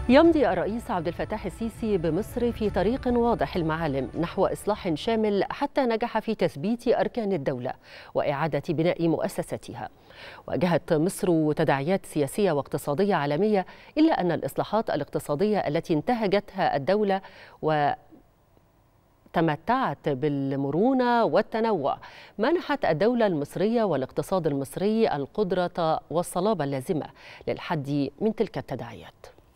يمضي الرئيس عبد الفتاح السيسي بمصر في طريق واضح المعالم نحو إصلاح شامل حتى نجح في تثبيت أركان الدولة وإعادة بناء مؤسساتها. واجهت مصر تداعيات سياسية واقتصادية عالمية، إلا أن الإصلاحات الاقتصادية التي انتهجتها الدولة تمتعت بالمرونة والتنوع منحت الدولة المصرية والاقتصاد المصري القدرة والصلابة اللازمة للحد من تلك التداعيات.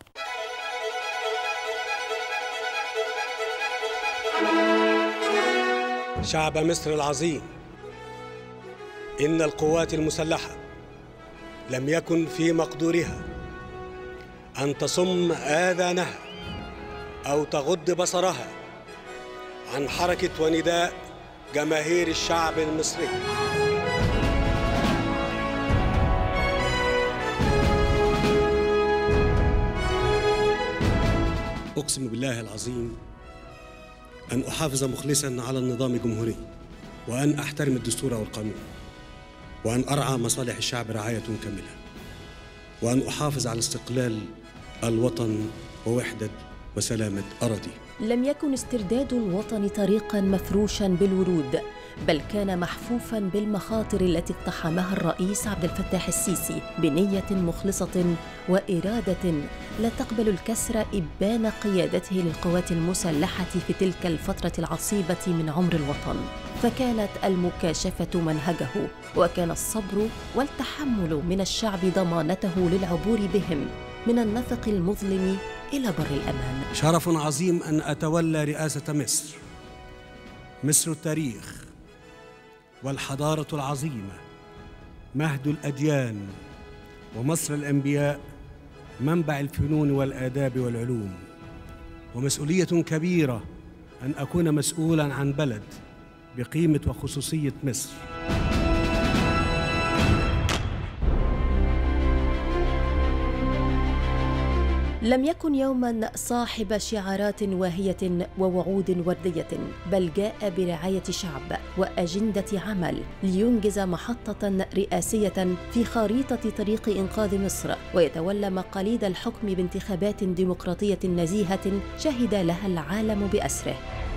شعب مصر العظيم، إن القوات المسلحة لم يكن في مقدورها أن تصم آذانها أو تغض بصرها عن حركة ونداء جماهير الشعب المصري. أقسم بالله العظيم أن أحافظ مخلصاً على النظام الجمهوري، وأن أحترم الدستور والقانون، وأن أرعى مصالح الشعب رعاية كاملة، وأن أحافظ على استقلال الوطن ووحدة وسلامة أراضيه. لم يكن استرداد الوطن طريقاً مفروشاً بالورود، بل كان محفوفاً بالمخاطر التي اقتحمها الرئيس عبد الفتاح السيسي بنية مخلصة وإرادة لا تقبل الكسر إبان قيادته للقوات المسلحة في تلك الفترة العصيبة من عمر الوطن. فكانت المكاشفة منهجه، وكان الصبر والتحمل من الشعب ضمانته للعبور بهم من النفق المظلم إلى بر الأمان. شرف عظيم أن أتولى رئاسة مصر، مصر التاريخ والحضارة العظيمة، مهد الأديان، ومصر الأنبياء، منبع الفنون والآداب والعلوم. ومسؤولية كبيرة أن أكون مسؤولاً عن بلد بقيمة وخصوصية مصر. لم يكن يوماً صاحب شعارات واهية ووعود وردية، بل جاء برعاية شعب وأجندة عمل لينجز محطة رئاسية في خريطة طريق إنقاذ مصر، ويتولى مقاليد الحكم بانتخابات ديمقراطية نزيهة شهد لها العالم بأسره.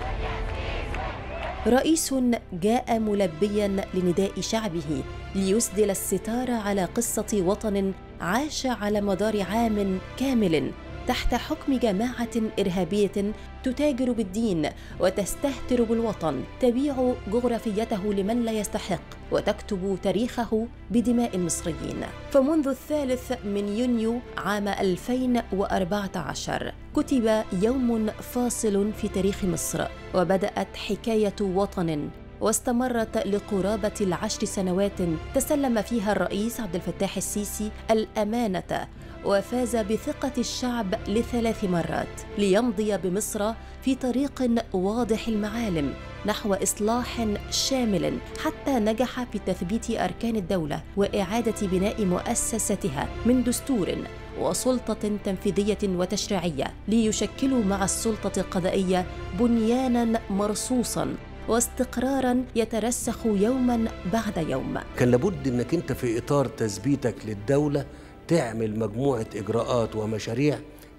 رئيس جاء ملبياً لنداء شعبه ليسدل الستار على قصة وطن عاش على مدار عام كامل تحت حكم جماعة إرهابية تتاجر بالدين وتستهتر بالوطن، تبيع جغرافيته لمن لا يستحق وتكتب تاريخه بدماء المصريين. فمنذ 3 يونيو عام 2014 كتب يوم فاصل في تاريخ مصر، وبدأت حكاية وطن واستمرت لقرابة 10 سنوات تسلم فيها الرئيس عبد الفتاح السيسي الأمانة وفاز بثقة الشعب ل3 مرات ليمضي بمصر في طريق واضح المعالم نحو إصلاح شامل حتى نجح في تثبيت أركان الدولة وإعادة بناء مؤسساتها من دستور وسلطة تنفيذية وتشريعية ليشكلوا مع السلطة القضائية بنياناً مرصوصاً واستقراراً يترسخ يوماً بعد يوم. كان لابد أنك أنت في إطار تثبيتك للدولة تعمل مجموعة إجراءات ومشاريع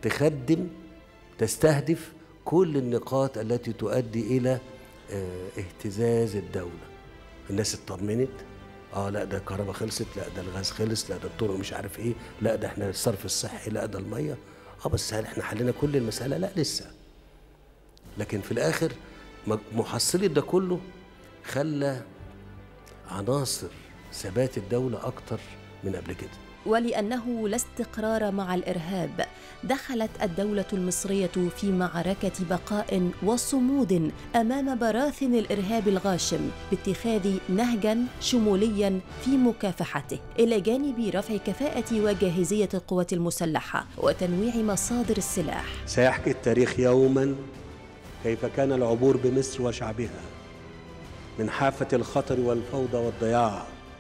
تستهدف كل النقاط التي تؤدي إلى اهتزاز الدولة. الناس اطمنت، لا ده الكهرباء خلصت، لا ده الغاز خلص، لا ده الطرق مش عارف ايه، لا ده احنا الصرف الصحي، لا ده المية. بس هل احنا حلينا كل المسألة؟ لا لسه. لكن في الآخر محصلة ده كله خلى عناصر ثبات الدولة أكتر من قبل كده. ولأنه لا استقرار مع الإرهاب، دخلت الدولة المصرية في معركة بقاء وصمود أمام براثن الإرهاب الغاشم باتخاذ نهجاً شمولياً في مكافحته، إلى جانب رفع كفاءة وجاهزية القوات المسلحة وتنويع مصادر السلاح. سيحكي التاريخ يوماً كيف كان العبور بمصر وشعبها من حافة الخطر والفوضى والضياع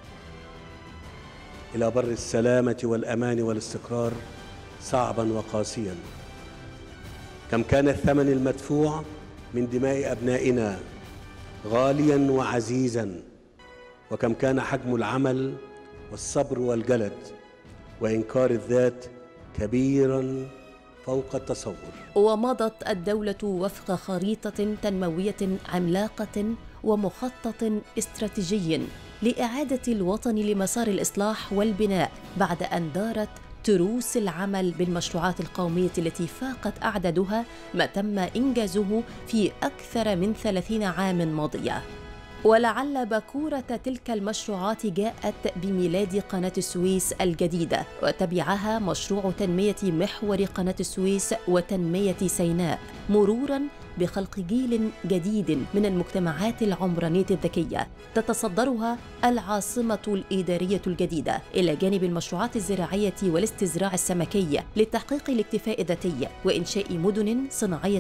إلى بر السلامة والأمان والاستقرار صعباً وقاسياً. كم كان الثمن المدفوع من دماء أبنائنا غالياً وعزيزاً، وكم كان حجم العمل والصبر والجلد وإنكار الذات كبيراً فوق التصور. ومضت الدولة وفق خريطة تنموية عملاقة ومخطط استراتيجي لإعادة الوطن لمسار الإصلاح والبناء بعد أن دارت تروس العمل بالمشروعات القومية التي فاقت أعدادها ما تم إنجازه في أكثر من 30 عام ماضية. ولعل باكورة تلك المشروعات جاءت بميلاد قناة السويس الجديدة، وتبعها مشروع تنمية محور قناة السويس وتنمية سيناء، مروراً بخلق جيل جديد من المجتمعات العمرانية الذكية تتصدرها العاصمة الإدارية الجديدة، إلى جانب المشروعات الزراعية والاستزراع السمكي لتحقيق الاكتفاء الذاتي وإنشاء مدن صناعية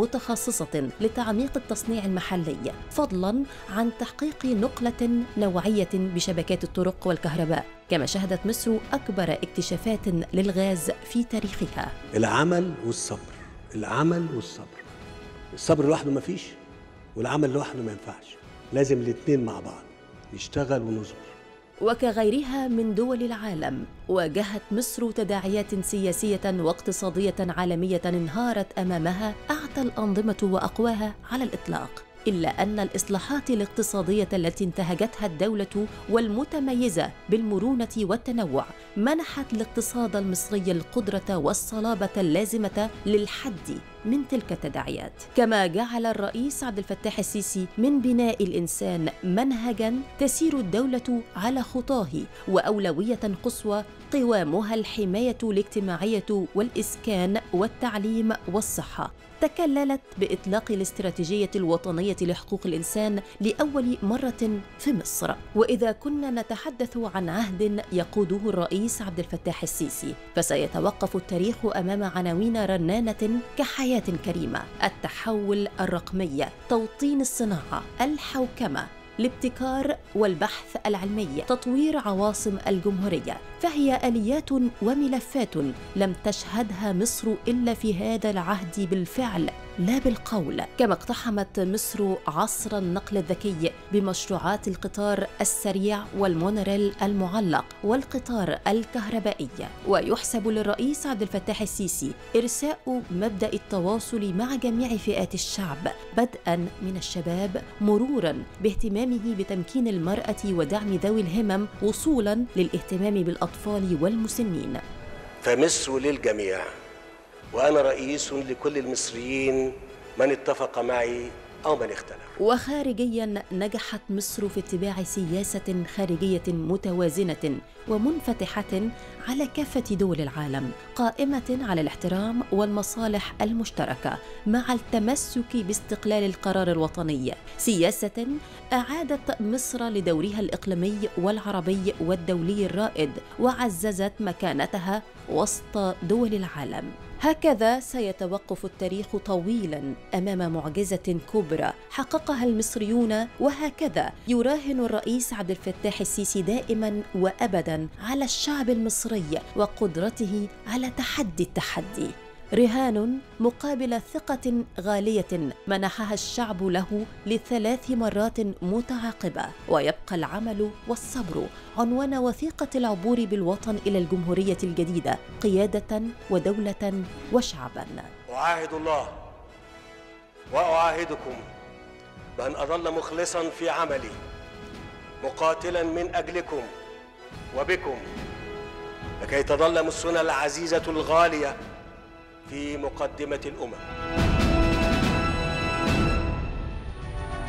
متخصصة لتعميق التصنيع المحلي، فضلاً عن تحقيق نقلة نوعية بشبكات الطرق والكهرباء. كما شهدت مصر أكبر اكتشافات للغاز في تاريخها. العمل والصبر، العمل والصبر. الصبر لوحده ما فيش، والعمل لوحده ما ينفعش، لازم الاثنين مع بعض نشتغل ونصبر. وكغيرها من دول العالم واجهت مصر تداعيات سياسية واقتصادية عالمية انهارت أمامها أعتى الأنظمة وأقواها على الإطلاق، إلا أن الإصلاحات الاقتصادية التي انتهجتها الدولة والمتميزة بالمرونة والتنوع منحت الاقتصاد المصري القدرة والصلابة اللازمة للحد من تلك التداعيات. كما جعل الرئيس عبد الفتاح السيسي من بناء الإنسان منهجاً تسير الدولة على خطاه، وأولوية قصوى قوامها الحماية الاجتماعية والإسكان والتعليم والصحة. تكللت بإطلاق الاستراتيجية الوطنية لحقوق الإنسان لأول مرة في مصر. وإذا كنا نتحدث عن عهد يقوده الرئيس عبد الفتاح السيسي، فسيتوقف التاريخ أمام عناوين رنانة كحياة كريمة، التحول الرقمي، توطين الصناعة، الحوكمة، الابتكار والبحث العلمي، تطوير عواصم الجمهورية، فهي آليات وملفات لم تشهدها مصر إلا في هذا العهد بالفعل لا بالقول. كما اقتحمت مصر عصر النقل الذكي بمشروعات القطار السريع والمونوريل المعلق والقطار الكهربائي. ويحسب للرئيس عبد الفتاح السيسي إرساء مبدأ التواصل مع جميع فئات الشعب، بدءاً من الشباب مروراً باهتمامه بتمكين المرأة ودعم ذوي الهمم، وصولاً للاهتمام بالأطفال والمسنين. فمصر للجميع، وأنا رئيس لكل المصريين من اتفق معي أو من اختلف. وخارجياً نجحت مصر في اتباع سياسة خارجية متوازنة ومنفتحة على كافة دول العالم، قائمة على الاحترام والمصالح المشتركة مع التمسك باستقلال القرار الوطني، سياسة أعادت مصر لدورها الإقليمي والعربي والدولي الرائد، وعززت مكانتها وسط دول العالم. هكذا سيتوقف التاريخ طويلاً أمام معجزة كبرى حققها المصريون، وهكذا يراهن الرئيس عبد الفتاح السيسي دائماً وأبداً على الشعب المصري وقدرته على تحدي التحدي، رهان مقابل ثقة غالية منحها الشعب له ل3 مرات متعاقبة. ويبقى العمل والصبر عنوان وثيقة العبور بالوطن إلى الجمهورية الجديدة قيادة ودولة وشعبا. أعاهد الله وأعاهدكم بأن أظل مخلصا في عملي، مقاتلا من أجلكم وبكم، لكي تظل مصرنا العزيزة الغالية في مقدمة الأمم.